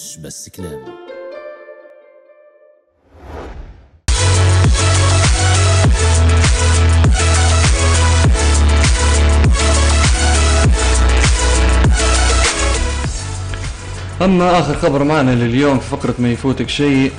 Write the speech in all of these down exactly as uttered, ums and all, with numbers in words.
مش بس كلام. أما آخر خبر معنا لليوم في فقرة ما يفوتك شيء،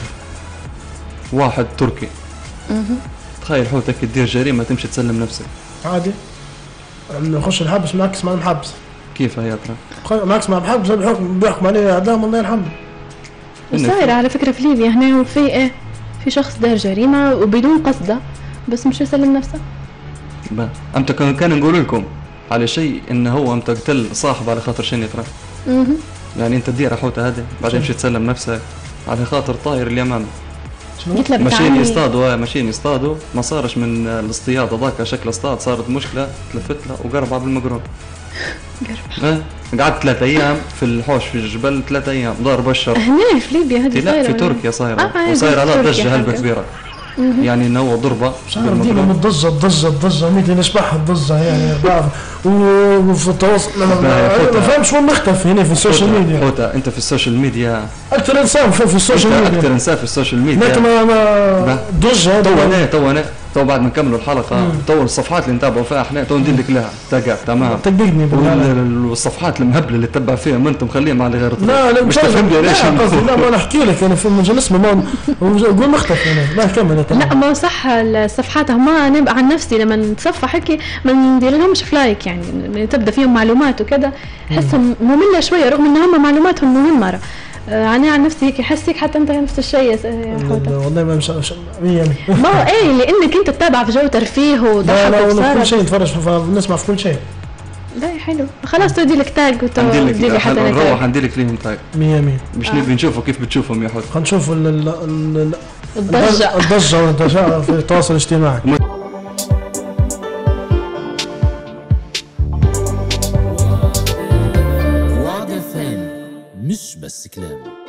واحد تركي تخيل حوتك تدير جريمة تمشي تسلم نفسك عادي نخش الحبس معكس مع المحبس. كيف هي ترى؟ معكس مع المحبس بحكم بيحكم عليه إعدام الله يرحمه. صاير على فكرة في ليبيا هنا وفي إيه في شخص دار جريمة وبدون قصده بس مش يسلم نفسه. با أمتى كان نقول لكم على شيء إنه هو أمتى قتل صاحب على خاطر شنو ترى؟ يعني أنت تدير حوته هذا بعدين مشي تسلم نفسك على خاطر طاير اللي أمامك. قلت لك ماشيين يصطادوا ماشيين يصطادوا ما صارش من الاصطياد هذاك شكل اصطاد، صارت مشكله تلفت له وقربها بالمقرون. قربها اه قعدت ثلاثة ايام في الحوش في الجبل، ثلاثة ايام ضارب الشر هنا في ليبيا هذه لا في تركيا صايره آه وصايره على ضجه هلبة كبيره. يعني انه هو ضربه صار ديما من الضجه الضجه الضجه ميت نشبح الضجه يعني بعرف وفي التواصل ما فهمش وين نختفي هنا في السوشيال ميديا. حوته انت في السوشيال ميديا اكثر انسان في السوشيال ميديا اكثر انسان في السوشيال ميديا ما ما ضجه تو انا تو انا تو بعد ما نكملوا الحلقه تو الصفحات اللي نتابعوا فيها احنا تو ندير لك لها تلقى تمام تدقني والصفحات المهبله اللي تتبع فيها ما انت مخليهم على غير لا لا مش تفهمني ليش. لا ما نحكي لك انا في مجلس ما نقول مختفي انا لا كمل. لا ما صح الصفحات هما انا عن نفسي لما نتصفح هيك ما ندير لهمش فلايك يعني تبدا فيهم معلومات وكذا احسهم ممله شويه رغم ان هم معلوماتهم مهمه. انا عن نفسي هيك احسك حتى انت نفس الشيء يا حوته. والله ما مش مية ما ايه لانك انت تتابع في جو ترفيه وضحك لا لا كل شيء نتفرج نسمع في كل شيء. لا حلو خلاص تودي لك تاج وتودي لي حتى انا نروح ندير لك فيهم تاج مية مية باش آه. نبي نشوفوا كيف بتشوفهم يا حوت. خلينا نشوفوا الضجه الضجه والانتشار في التواصل الاجتماعي. مش بس كلام.